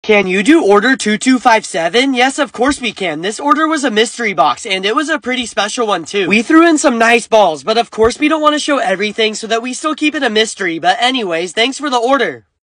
Can you do order 2257? Yes, of course we can. This order was a mystery box, and it was a pretty special one too. We threw in some nice balls, but of course we don't want to show everything so that we still keep it a mystery. But anyways, thanks for the order.